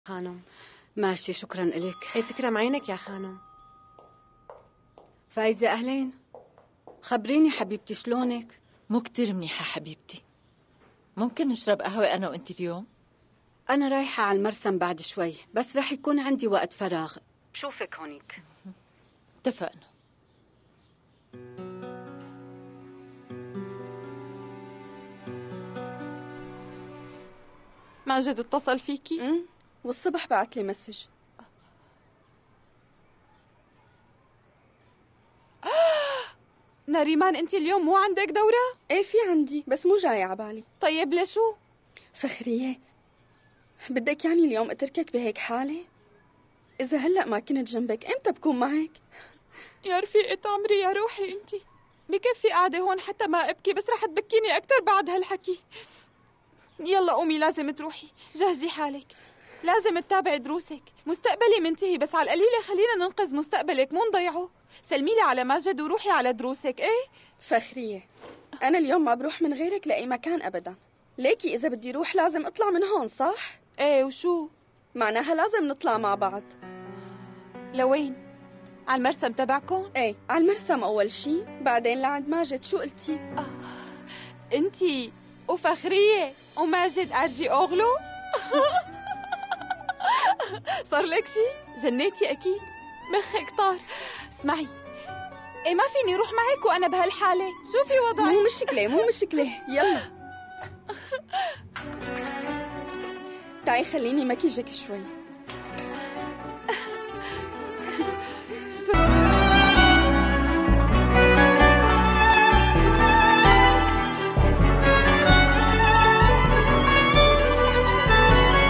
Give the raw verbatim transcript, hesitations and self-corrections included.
خانم. ماشي، شكرا إلك. ايه تكرم عينك يا خانم. فايزة أهلين، خبريني حبيبتي شلونك؟ مو كتير منيحة حبيبتي. ممكن نشرب قهوة أنا وأنت اليوم؟ أنا رايحة على المرسم بعد شوي، بس رح يكون عندي وقت فراغ. بشوفك هونيك. اتفقنا. ماجد اتصل فيكي؟ امم والصبح بعت لي مسج. ناريمان انت اليوم مو عندك دورة؟ ايه في عندي، بس مو جاي عبالي. طيب لشو؟ فخرية، بدك يعني اليوم اتركك بهيك حالة؟ إذا هلأ ما كنت جنبك امتى بكون معك؟ يا رفيقة عمري يا روحي انت، بكفي قاعدة هون حتى ما ابكي، بس رح تبكيني أكتر بعد هالحكي. يلا قومي، لازم تروحي، جهزي حالك، لازم تتابعي دروسك. مستقبلي منتهي، بس على القليلة خلينا ننقذ مستقبلك مو نضيعه. سلمي لي على ماجد وروحي على دروسك. ايه فخرية، أنا اليوم ما بروح من غيرك لأي مكان أبدا. ليكي إذا بدي روح لازم أطلع من هون، صح؟ ايه وشو؟ معناها لازم نطلع مع بعض. لوين؟ على المرسم تبعكم؟ ايه على المرسم أول شي، بعدين لعند ماجد. شو قلتي؟ آه. انتي وفخرية وماجد ارجي اوغلو؟ صار لك شي؟ جنيتي اكيد، مخك طار. اسمعي، ايه ما فيني روح معك وانا بهالحالة، شوفي وضعي. مو مشكلة مو مشكلة، يلا تعي خليني مكيجك شوي.